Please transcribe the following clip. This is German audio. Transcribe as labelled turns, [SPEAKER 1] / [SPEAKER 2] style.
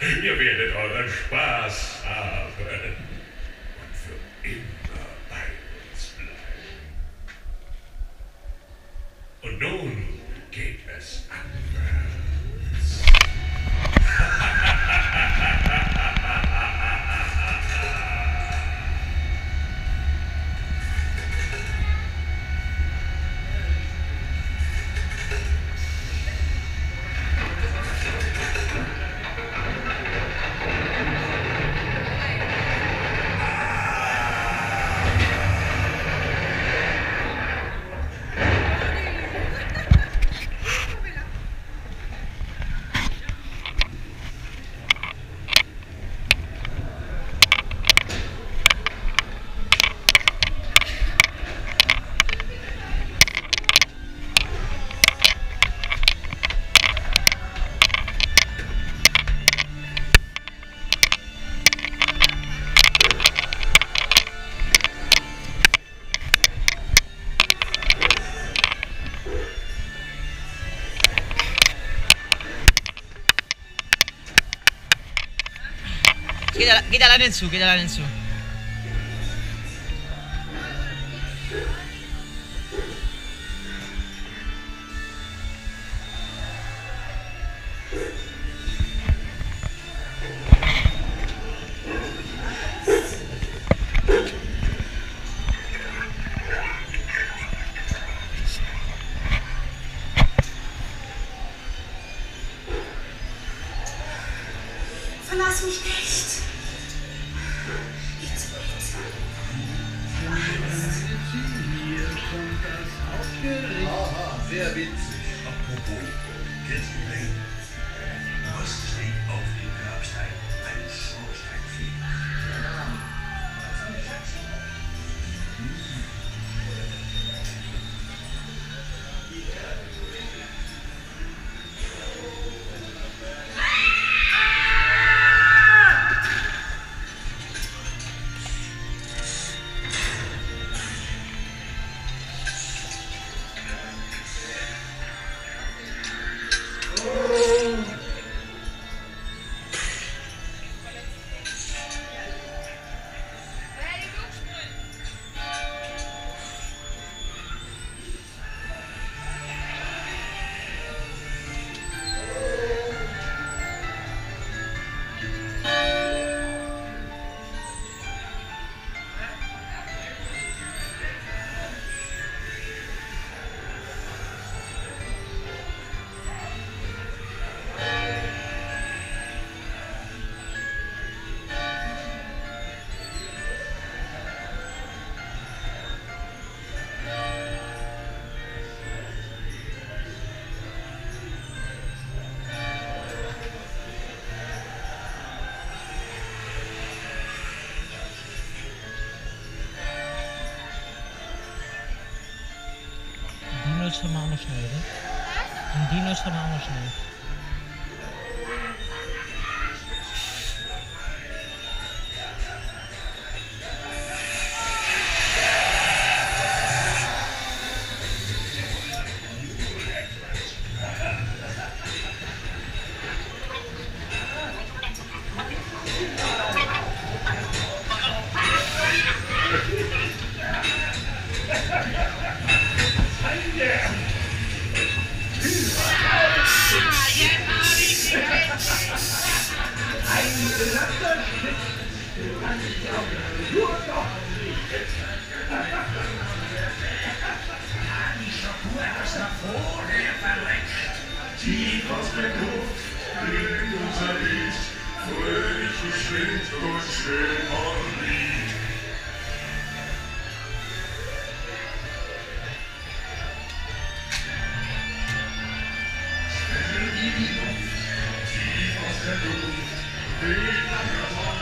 [SPEAKER 1] Ihr werdet euren Spaß haben und für immer bei uns bleiben. Und nun geht es abwärts.
[SPEAKER 2] Geht alleine hinzu, geht alleine hinzu.
[SPEAKER 3] Verlass mich nicht.
[SPEAKER 4] Aha, sehr witzig. Apropos, kennst du den? Was steht auf dem Grabstein? Ein Schornsteinfeger.
[SPEAKER 2] Dinos haben wir auch noch schnell, oder? Den Dinos haben wir auch noch schnell.
[SPEAKER 1] Tief aus der Gruft klingt unser Lied, fröhlich geschwind und schön und lieb. Stelle die Luft, tief aus der Luft, weht